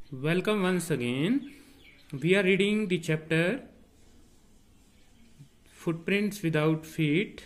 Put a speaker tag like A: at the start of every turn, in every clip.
A: Welcome once again. We are reading the chapter Footprints Without Feet.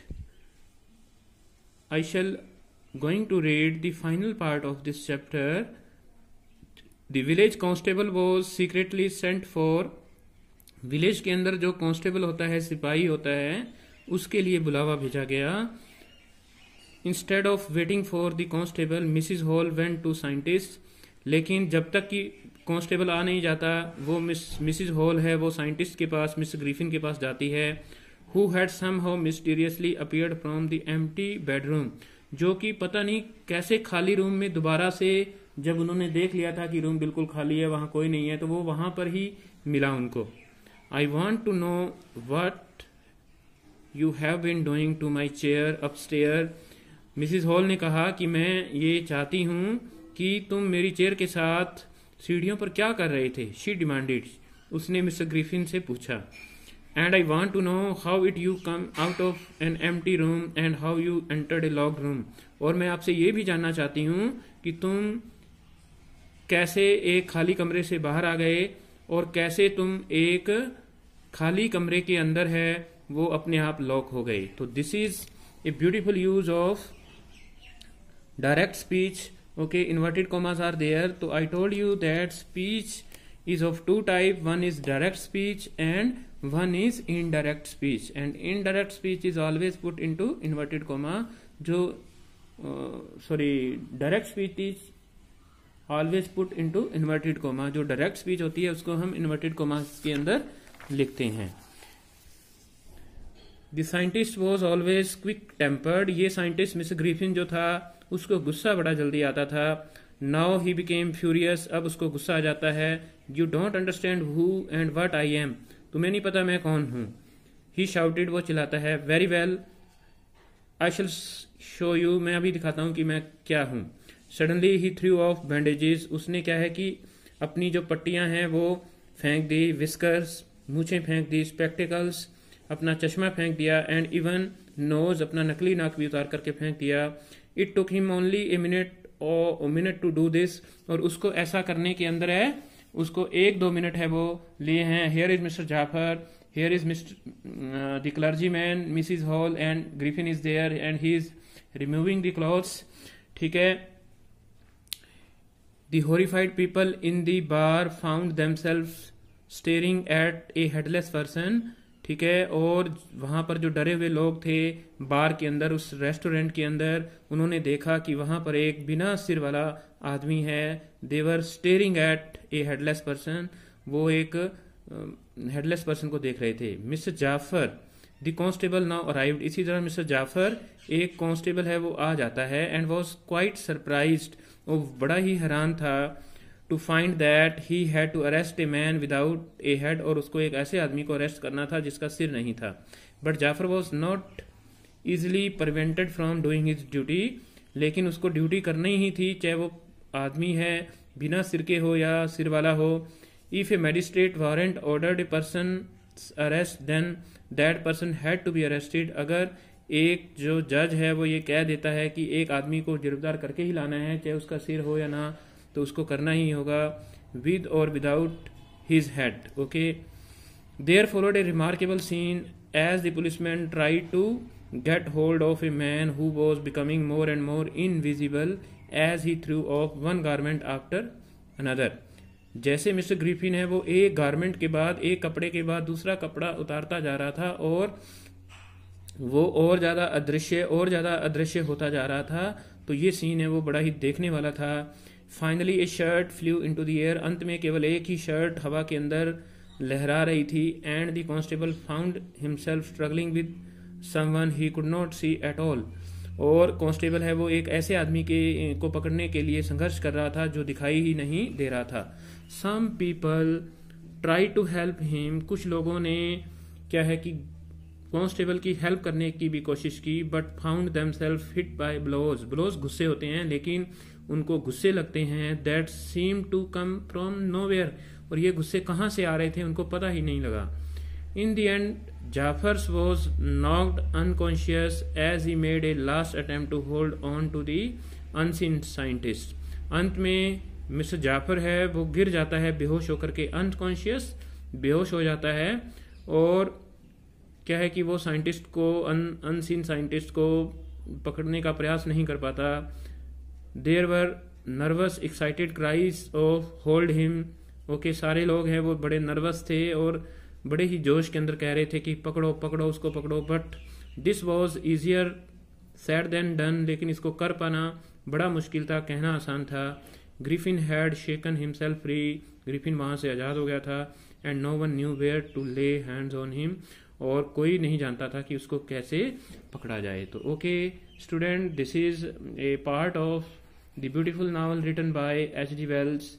A: I shall going to read the final part of this chapter. The village constable was secretly sent for. Village के अंदर जो constable होता है, सिपाही होता है, उसके लिए बुलावा भेजा गया. Instead of waiting for the constable Mrs Hall went to scientist. लेकिन जब तक कि कांस्टेबल आ नहीं जाता, वो मिसिज हॉल है वो साइंटिस्ट के पास, मिस ग्रिफिन के पास जाती है. Who had somehow mysteriously appeared from the empty bedroom. जो कि पता नहीं कैसे खाली रूम में दोबारा से, जब उन्होंने देख लिया था कि रूम बिल्कुल खाली है, वहां कोई नहीं है, तो वो वहां पर ही मिला उनको. I want to know what you have been doing to my chair upstairs. Mrs Hall ने कहा कि मैं ये चाहती हूँ कि तुम मेरी चेयर के साथ सीढ़ियों पर क्या कर रहे थे. She demanded. उसने मिस्टर ग्रिफिन से पूछा. And I want to know how it you come out of an empty room and how you entered a locked room. और मैं आपसे ये भी जानना चाहती हूँ कि तुम कैसे एक खाली कमरे से बाहर आ गए और कैसे तुम एक खाली कमरे के अंदर है वो अपने आप लॉक हो गए. तो this is a beautiful use of direct speech. Okay, inverted commas are there. तो I told you that speech is of two type. One is direct speech and one is indirect speech, and indirect speech is always put into inverted comma. जो direct speech is always put into inverted comma. जो direct speech होती है उसको हम inverted commas के अंदर लिखते हैं. The scientist was always quick tempered. ये साइंटिस्ट मिस्टर ग्रिफिन जो था उसको गुस्सा बड़ा जल्दी आता था. Now he became furious. अब उसको गुस्सा आ जाता है. You don't understand who and what I am. तुम्हें नहीं पता मैं कौन हूँ. He shouted. वो चिल्लाता है. Very well, I shall show you. मैं अभी दिखाता हूँ कि मैं क्या हूँ. Suddenly he threw off bandages. उसने क्या है कि अपनी जो पट्टियां हैं वो फेंक दी. Whiskers, मूछें फेंक दी. Spectacles, अपना चश्मा फेंक दिया. एंड इवन नोज, अपना नकली नाक भी उतार करके फेंक दिया. It took him only a minute to do this. और उसको ऐसा करने के अंदर है, उसको 1-2 मिनट है वो लिए हैं. Here is Mr. Jaffer, here is Mr. the clergyman, Mrs. Hall and Griffin is there and he is removing the clothes. ठीक है. The horrified people in the bar found themselves staring at a headless person. ठीक है. और वहां पर जो डरे हुए लोग थे बार के अंदर, उस रेस्टोरेंट के अंदर, उन्होंने देखा कि वहां पर एक बिना सिर वाला आदमी है. They were staring at a headless person. वो एक हेडलेस पर्सन को देख रहे थे. Mister Jaffer the constable now arrived. इसी तरह मिस्टर जाफर, एक कांस्टेबल है, वो आ जाता है. And was quite surprised. वो बड़ा ही हैरान था to find that he had to arrest a man without a head. और उसको एक ऐसे आदमी को अरेस्ट करना था जिसका सिर नहीं था. But Jafar was not easily prevented from doing his duty. लेकिन उसको ड्यूटी करनी ही थी, चाहे वो आदमी है बिना सिर के हो या सिर वाला हो. If a magistrate warrant ordered a person's arrest, then that person had to be arrested. अगर एक जो जज है वो ये कह देता है कि एक आदमी को गिरफ्तार करके ही लाना है, चाहे उसका सिर हो या ना, तो उसको करना ही होगा, with or without his head. Okay. There followed a remarkable scene as the policeman tried to get hold of a man who was becoming more and more invisible as he threw off one garment after another. जैसे mister Griffin है वो एक garment के बाद, एक कपड़े के बाद दूसरा कपड़ा उतारता जा रहा था और वो और ज्यादा अदृश्य होता जा रहा था. तो ये सीन है वो बड़ा ही देखने वाला था. Finally a shirt flew into the air. अंत में केवल एक ही शर्ट हवा के अंदर लहरा रही थी. And the constable found himself struggling with someone he could not see at all. और कांस्टेबल है वो एक ऐसे आदमी को पकड़ने के लिए संघर्ष कर रहा था जो दिखाई ही नहीं दे रहा था. Some people try to help him. कुछ लोगों ने क्या है कि कांस्टेबल की हेल्प करने की भी कोशिश की. But found themselves hit by blows. Blows गुस्से होते हैं लेकिन उनको गुस्से लगते हैं. That seem to come from nowhere. और ये गुस्से कहाँ से आ रहे थे उनको पता ही नहीं लगा. In the end Jaffers was knocked unconscious as he made a last attempt to hold on to the unseen scientist. अंत में मिस्टर जाफर है वो गिर जाता है बेहोश होकर के, अनकॉन्शियस, बेहोश हो जाता है। और क्या है कि वो साइंटिस्ट को, अनसीन साइंटिस्ट को पकड़ने का प्रयास नहीं कर पाता। There were nervous excited cries of hold him. Okay, सारे लोग हैं वो बड़े नर्वस थे और बड़े ही जोश के अंदर कह रहे थे कि पकड़ो पकड़ो उसको पकड़ो। But this was easier said than done, लेकिन इसको कर पाना बड़ा मुश्किल था, कहना आसान था। Griffin had shaken himself free, Griffin वहां से आजाद हो गया था। And no one knew where to lay hands on him, और कोई नहीं जानता था कि उसको कैसे पकड़ा जाए। तो okay student, this is a part of the beautiful novel written by H.G. Wells.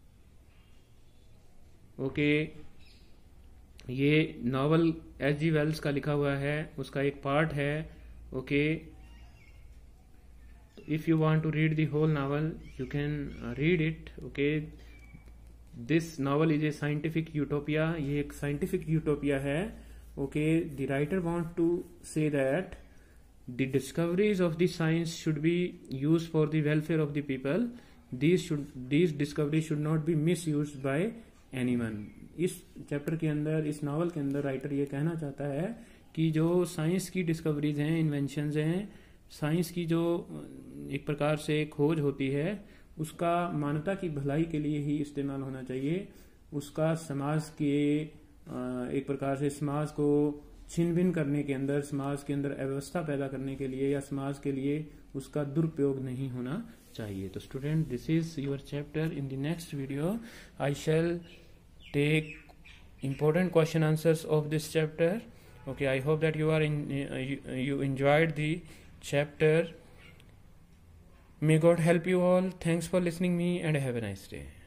A: Okay, ये नॉवल H.G. वेल्स का लिखा हुआ है, उसका एक पार्ट है। Okay, if you want to read the whole novel you can read it. Okay, this novel is a scientific utopia, ये एक scientific utopia है। Okay, the writer want to say that the discoveries of the science should be used for the welfare of the people. These discoveries should not be misused by anyone. इस chapter के अंदर, इस novel के अंदर writer ये कहना चाहता है कि जो साइंस की डिस्कवरीज हैं, इन्वेंशंस हैं, साइंस की जो एक प्रकार से खोज होती है, उसका मानवता की भलाई के लिए ही इस्तेमाल होना चाहिए। उसका समाज के एक प्रकार से समाज को छिन भिन करने के अंदर, समाज के अंदर अव्यवस्था पैदा करने के लिए या समाज के लिए उसका दुरुपयोग नहीं होना चाहिए। तो student, this is your chapter. In the next video I shall take important question answers of this chapter. Okay, I hope that you enjoyed the chapter. May God help you all. Thanks for listening me and have a nice day.